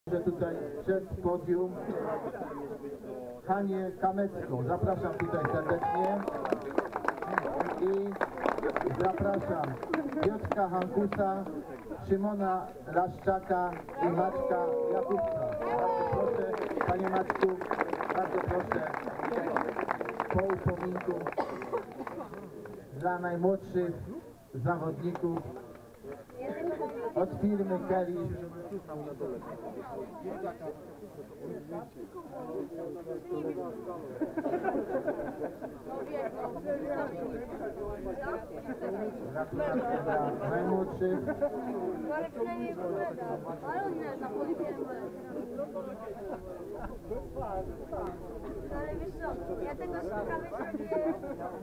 Tutaj przed podium Hanię Kamecką. Zapraszam tutaj serdecznie i zapraszam Piotrka Hankusa, Szymona Laszczaka i Maćka Jakubca. Bardzo proszę, panie Maćku, bardzo proszę, po upominku dla najmłodszych zawodników od firmy Kelly. Gratulacje dla najmłodszych. Ale wiesz co, ja tego sprawy sobie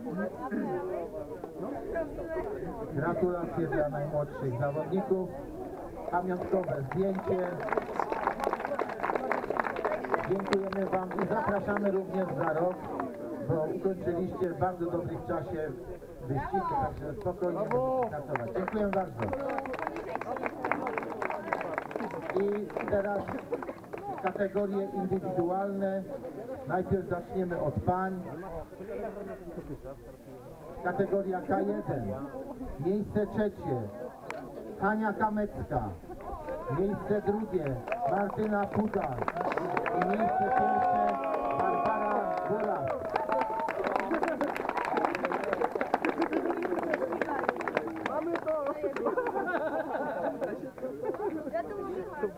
Gratulacje dla najmłodszych zawodników. Pamiątkowe zdjęcie. Dziękujemy Wam i zapraszamy również za rok, bo ukończyliście w bardzo dobrym czasie wyścigi, także spokojnie będziecie pracować. Dziękuję bardzo. I teraz kategorie indywidualne. Najpierw zaczniemy od pań. Kategoria K1. Miejsce trzecie Hania Kamecka. Miejsce drugie Martyna Puda. I miejsce pierwsze Barbara Góra. mamy to! Ja to mówiłam.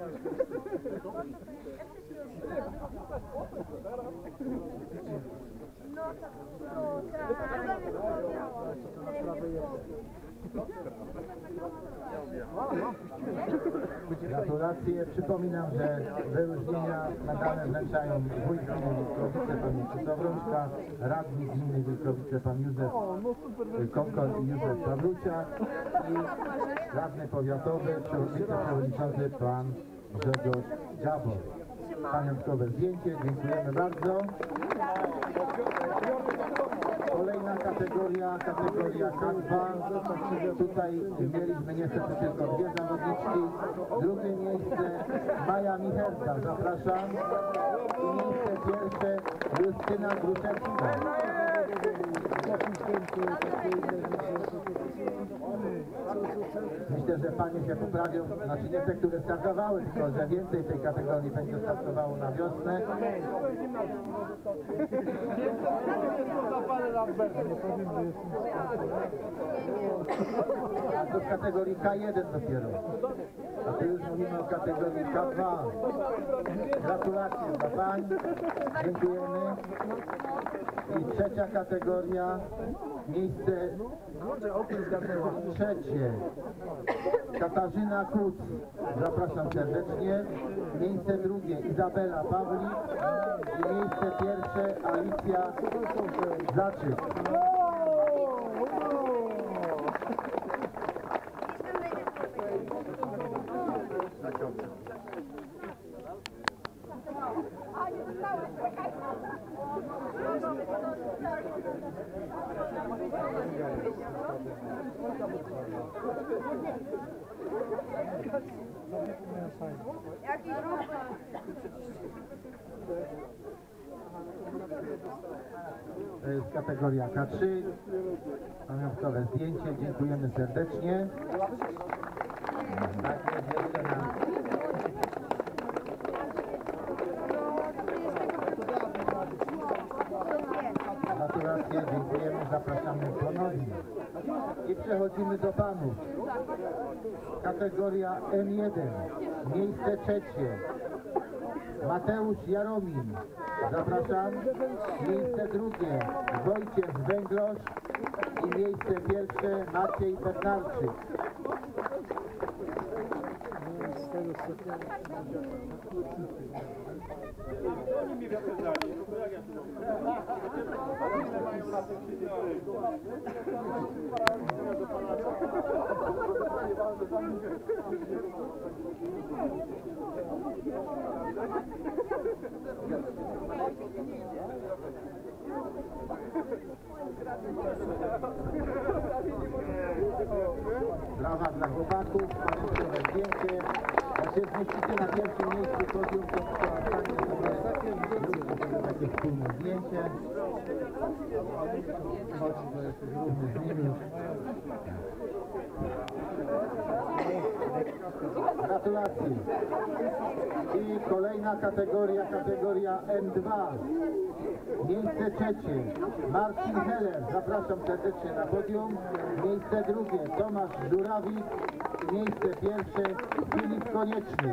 No tak, no Gratulacje. Przypominam, że wyróżnienia nadane wręczają wójt gminy Wilkowice, pan Krzysztof Rączka, radni gminy Wilkowice, pan Józef Konkol i Józef Pawluciak i radny powiatowy, wiceprzewodniczący pan Grzegorz Dziabor. Pamiątkowe zdjęcie, dziękujemy bardzo. Kolejna kategoria K2. Tutaj mieliśmy niestety tylko dwie zawodniczki. Drugie miejsce Maja Micherka, zapraszam. I miejsce pierwsze Justyna Gruszewska. Myślę, że panie się poprawią, znaczy nie te, które startowały, tylko że więcej tej kategorii będzie startowało na wiosnę. A to w kategorii K1 dopiero. A tu już mówimy o kategorii K2. Gratulacje dla pań. Dziękujemy. I trzecia kategoria. Miejsce trzecie. Katarzyna Kuc. Zapraszam serdecznie. Miejsce drugie Izabela Pawlik. I miejsce pierwsze Alicja Zaczyk. Jaki ruch? To jest kategoria K3. Pamiątkowe zdjęcie. Dziękujemy serdecznie. Tak jest jeszcze na... Gratulacje, dziękujemy, zapraszamy ponownie. I przechodzimy do panów. Kategoria M1. Miejsce trzecie. Mateusz Jaromin. Zapraszam. Miejsce drugie Wojciech Węglosz i miejsce pierwsze Maciej Bednarczyk. Brawa dla chłopaków, pamiątkowe zdjęcie. Jak się zmieścicie na pierwszym miejscu podium, to stanie sobie takie wspólne zdjęcie. Z nimi. Gratulacje. I kolejna kategoria, kategoria N2. Miejsce trzecie Marcin Heller, zapraszam serdecznie na podium. Miejsce drugie Tomasz Żurawik. Miejsce pierwsze Filip Konieczny.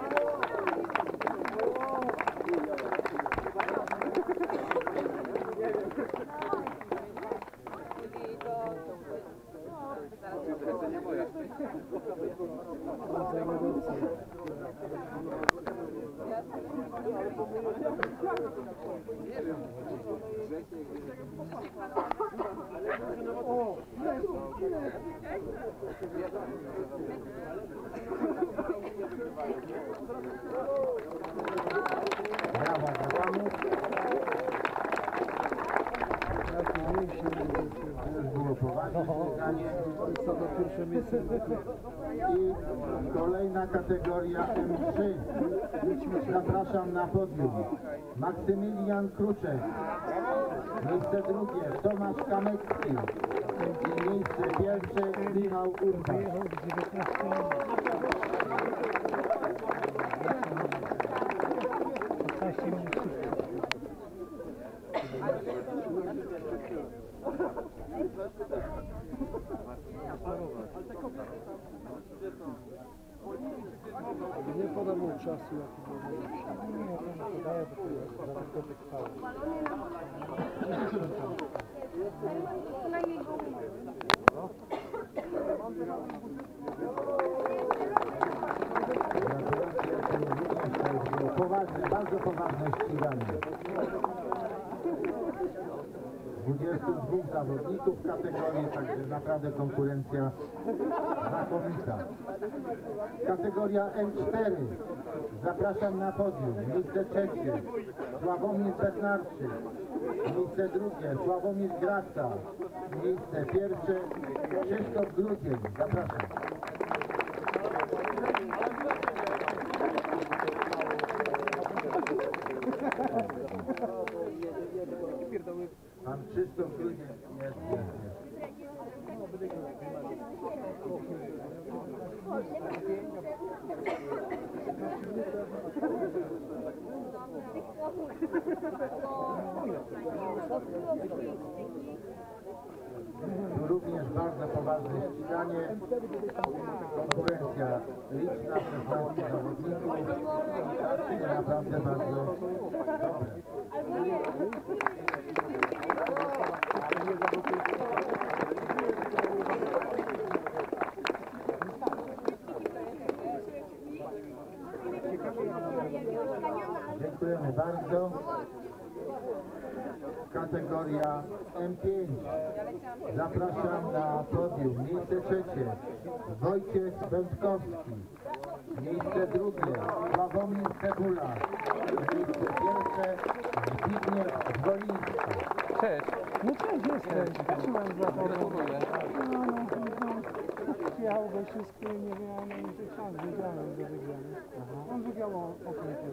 Brawa dla panów. Było poważne spotkanie. I kolejna kategoria M3. Zapraszam na podium. Maksymilian Kruczek. Miejsce drugie Tomasz Kamecki. I miejsce pierwsze Michał Urban. Nie podam mu czasu, jaki był nie podaję, bo to jest zaraz trwało. Poważne, bardzo poważne ściganie. 22 zawodników w kategorii, także naprawdę konkurencja znakomita. Kategoria M4. Zapraszam na podium. Miejsce trzecie Sławomir Bednarczyk. Miejsce drugie Sławomir Graca. Miejsce pierwsze Krzysztof Grudzień. Zapraszam. Pan Krzysztof Grudzień jest. Tu również bardzo poważne ściganie. Konkurencja liczna, 16 zawodników. Naprawdę bardzo dobre. Dziękujemy bardzo. Kategoria M5. Zapraszam na podium. Miejsce trzecie Wojciech Będkowski. Miejsce drugie Sławomir Cebula. Miejsce pierwsze Zbigniew Zwoliński. Cześć. No cześć, jestem. Patrzyłem za tobą. Przyjechał go wszystkie, nie miałem nic szans, wiedziałem, że wygramy. On wygrał okręt.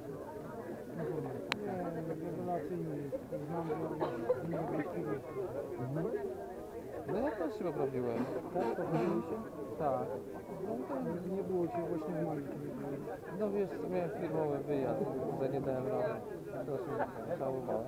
Nie, rewelacyjny jest. Znam go z innych wyścigów. No ja też się poprawiłem. Tak, poprawił się? Tak. No to nie było cię właśnie w moich. No wiesz, miałem firmowy wyjazd, że nie dałem rady. Dosyć żałowałem.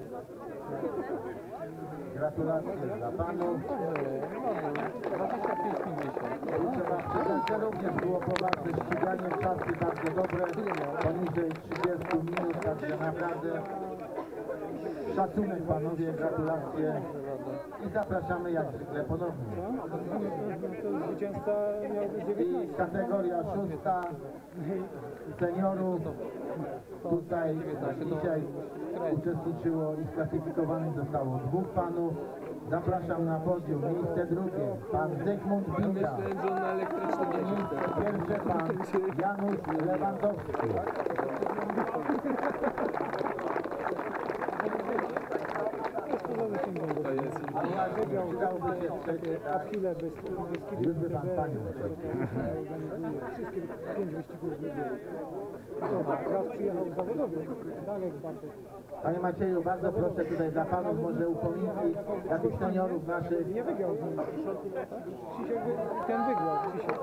Gratulacje dla panów. No, 25-50. Muszę wam przyznać, że również było poważne ściganie, czasy bardzo dobre, poniżej 30 minut, także naprawdę szacunek panowie, gratulacje i zapraszamy jak zwykle ponownie. To zwycięzca miał być 19. I kategoria szósta seniorów, tutaj dzisiaj uczestniczyło i sklasyfikowanych zostało 2 panów. Zapraszam na podium. Miejsce drugie pan Zygmunt Binda. Miejsce pierwsze pan Janusz Lewandowski. To jest A ja wygrał chciałoby się trzeci, A tak? chwilę bez Już by pan panią organizuje. Wszystkie 5 wyścigów zrobiły. Raz przyjechał zawodowy, Darek Bartek. Panie Macieju, bardzo proszę tutaj dla panów może upominki dla tych seniorów naszych. Nie wygrał z nim. Krzysiek, ten wygrał, Krzysiek.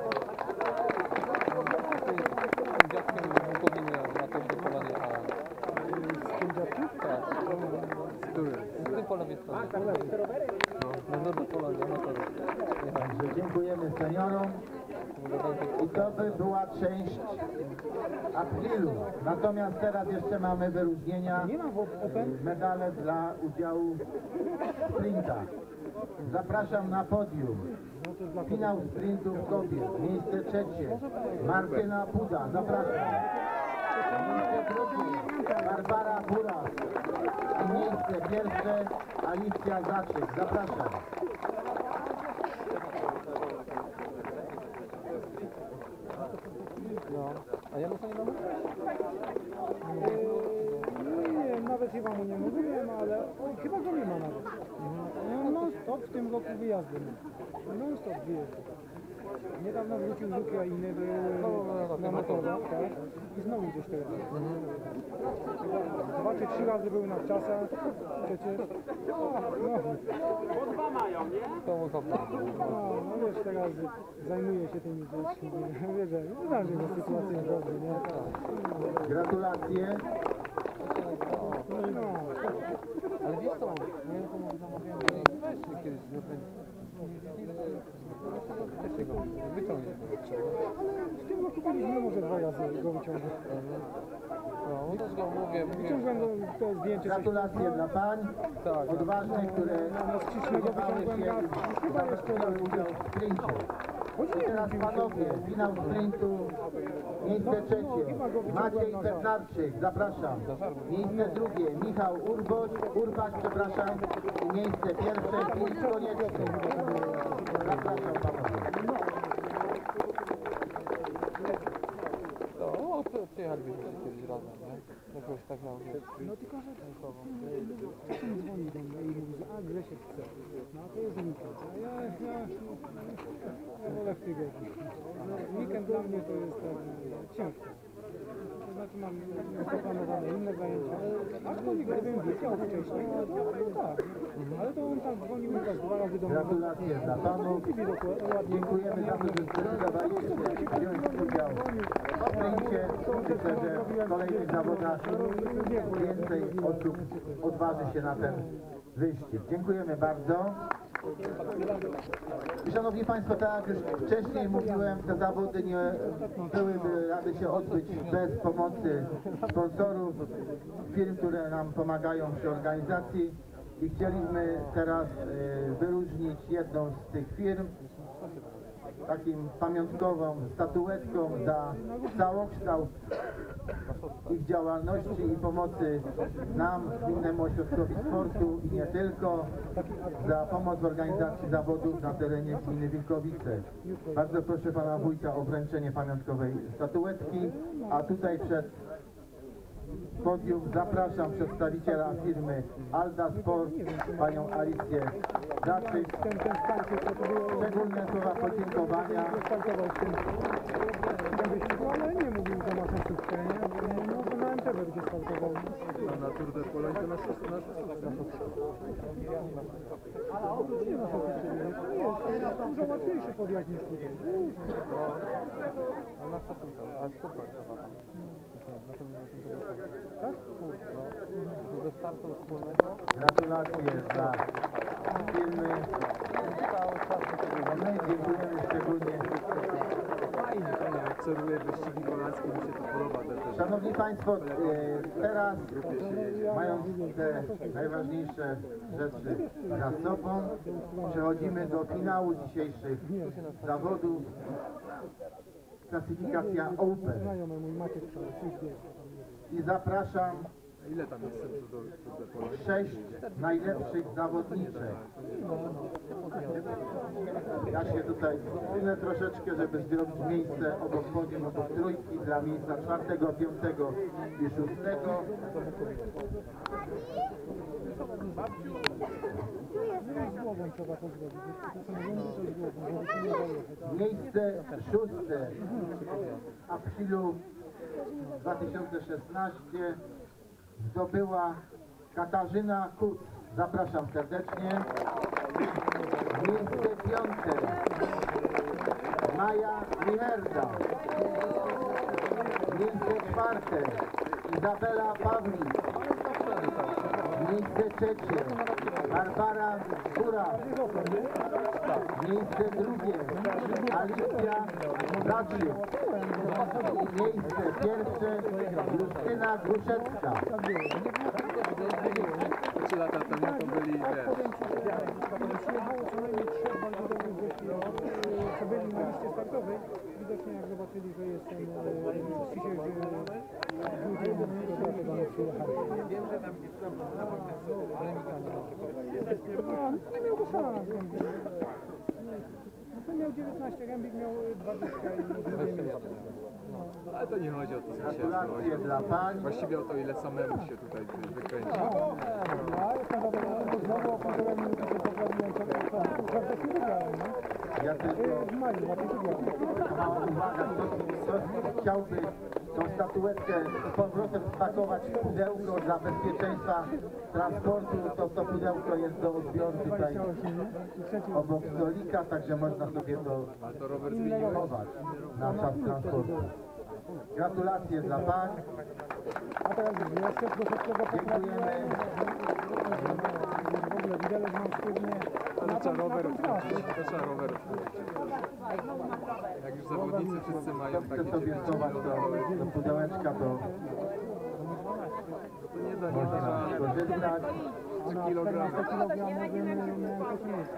Dziadkiem Bukowiny na to wypolanie A. Z tym dziadkiem? Tak. Z tym po lewej stronie. Po lewej. No, no do polania, no to jechałem. Także dziękujemy seniorom. I to by była część aprilu. Natomiast teraz jeszcze mamy wyróżnienia, Nie ma w Open? medale dla udziału w sprintach. Zapraszam na podium. No to dla Finał sprintów kobiet. Miejsce trzecie. Martyna Puda. Zapraszam. Miejsce drugie. Barbara Buras. I miejsce pierwsze. Alicja Zaczyk. Zapraszam. No. A ja muszę nie mam? Nie, nawet chyba mu nie mówiłem, ale chyba go nie ma nawet. No, non-stop w tym roku wyjazdy. Non-stop wyjazdy. Niedawno wrócił z Ukrainy, był na motorach, tak? I znowu gdzieś teraz. 2 czy 3 razy był na wczasach, przecież. No, To mu kopnął. no wiesz, teraz zajmuje się tymi dziećmi. Wiesz, znam jego sytuację dobrze, nie? Gratulacje. No. Ale wiesz co, nie wiem, komu zamawiałem, weź się kiedyś wyciągnie. Ale w tym roku byliśmy może 2 razy go wyciągnąć. No, też go mówię. Wyciągłem go to zdjęcie. Gratulacje dla pań Tak. odważnych, które Na Skrzyżnego podejmowały wyciągłem się raz. i zabrały udział w sprincie. I teraz panowie, finał sprintu, miejsce trzecie. Maciej Bednarczyk, zapraszam. Miejsce drugie, Michał Urbać, przepraszam. I miejsce pierwsze, Filip Konieczny. Zapraszam panowie. No, przyjechalibyśmy kiedyś razem, nie? Jakoś tak na No tylko, że czasem dzwoni do mnie i mówi, że a Grzesiek chce. No to jest weekend. A ja wolę w tygodniu. Weekend dla mnie to jest tak ciężko. To znaczy mam zaplanowane inne zajęcia. Aczkolwiek gdybym wiedział wcześniej, to tak. Ale to on tak dzwonił już tak 2 razy do mnie. Gratulacje dla panów. Dziękujemy za to, że zdecydowaliście się wziąć udział w sprincie. Myślę, że w kolejnych zawodach więcej osób odważy się na ten wyścig. Dziękujemy bardzo. I szanowni Państwo, tak jak już wcześniej mówiłem, te zawody nie byłyby rady się odbyć bez pomocy sponsorów, firm, które nam pomagają przy organizacji. I chcieliśmy teraz wyróżnić jedną z tych firm takim pamiątkową statuetką za całokształt ich działalności i pomocy nam, Gminnemu Ośrodkowi Sportu i nie tylko, za pomoc w organizacji zawodów na terenie gminy Wilkowice. Bardzo proszę pana wójta o wręczenie pamiątkowej statuetki, a tutaj przed podium zapraszam przedstawiciela firmy Alda Sport, panią Alicję Zaczyk. Szczególne słowa podziękowania. Ale nie mówił za maseczkę, nie? No to na MTB będzie startował. Na Tour de Pologne to na szóstkę. Nie na szóstkę. Nie, jest dużo łatwiejszy podjazd niż tutaj. A na co a super chyba tam. Tak? No, do startu wspólnego. Gratulacje dla firmy. Cały czas My dziękujemy szczególnie. Fajnie, jak obserwuję wyścigi polackie, mi się to podoba. Szanowni Państwo, teraz mając te najważniejsze rzeczy za sobą, przechodzimy do finału dzisiejszych zawodów. Klasyfikacja Open. Znajomy mój Maciek przyjdzie. I zapraszam Ile tam jest sensu do Polonii? 6 najlepszych zawodniczek. Ja się tutaj zsunę troszeczkę, żeby zrobić miejsce obok podium, obok trójki dla miejsca 4., 5. i 6. Z głową trzeba to zrobić. Jeśli to są rządy, to z głową, żeby się nie dojechać. Miejsce 6. Aprilu 2016 zdobyła Katarzyna Kuc. Zapraszam serdecznie. Miejsce 5. Maja Minerda. Miejsce 4. Izabela Pawlik. Miejsce 3. Barbara Skóra. Miejsce 2. Alicja Zaczyk. Miejsce 1. Justyna Gruszecka. 3 lata temu to byli, wiesz, Przyjechało co najmniej 3 bardzo dobrych gości, co byli na liście startowej. Widocznie jak zobaczyli, że jestem dzisiaj ludzie, to do nas przyjechali. Wiem, że tam gdzieś tam nie miał go szans. To miał 19, Rębik miał 20 i drugie miejsce. ale to nie chodzi o to, co się Gratulacje dla pań. Właściwie o to, ile samemu się tutaj wykręci. Ja jestem zadowolony, bo znowu o 1,5 minuty się poprawiłem, to się wygrałem, no. Ja tylko W maju, na tej mała uwaga, ktoś chciałby tą statuetkę z powrotem spakować w pudełko dla bezpieczeństwa transportu, to pudełko jest do odbioru tutaj obok stolika, także można sobie to Ale to rower zmieniłeś? chować na czas transportu. Gratulacje dla pań. A teraz jeszcze troszeczkę go Dziękujemy. W ogóle widelec mam sztywnie. To trzeba rower wrócić. To trzeba rower wrócić. Jak już zawodnicy wszyscy mają Kto takie chce sobie schować do pudełeczka, to to nie da, można skorzystać. 3 Na kg. 14 kg miałem też miejsce.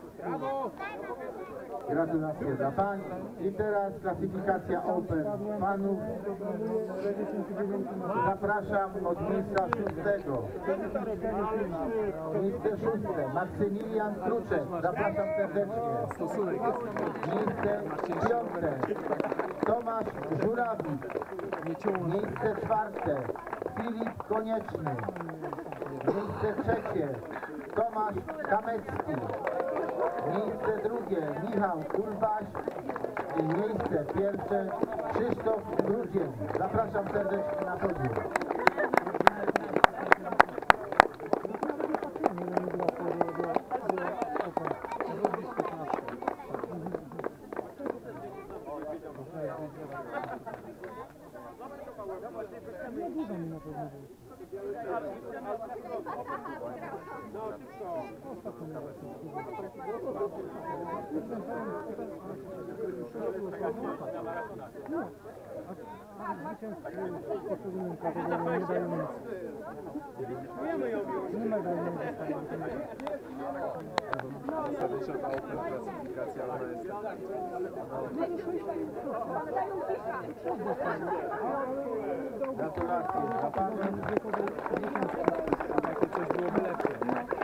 Gratulacje dla pań. I teraz klasyfikacja Open panów. Zapraszam od miejsca 6. Miejsce 6. Maksymilian Kruczek. Zapraszam serdecznie. Stosunek jest. Miejsce 5. Tomasz Żurawik. Miejsce 4. Filip Konieczny. Miejsce 3. Tomasz Kamecki. Miejsce 2. Michał Kulbaś. I miejsce 1. Krzysztof Grudzień. Zapraszam serdecznie na podium. Nie dużo mi na pewno było. W poszczególnym kategoriach nie dają nic. Nie ma dają nic. Zasadniczo ta open klasyfikacja, ona jest... Gratulacje dla panów. Takie coś byłoby lepsze.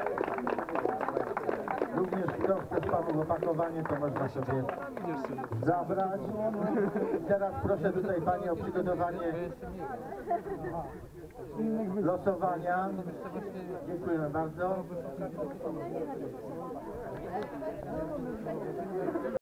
Również kto chce z panów opakowanie, to można sobie zabrać. Teraz proszę tutaj pani o przygotowanie losowania. Dziękujemy bardzo.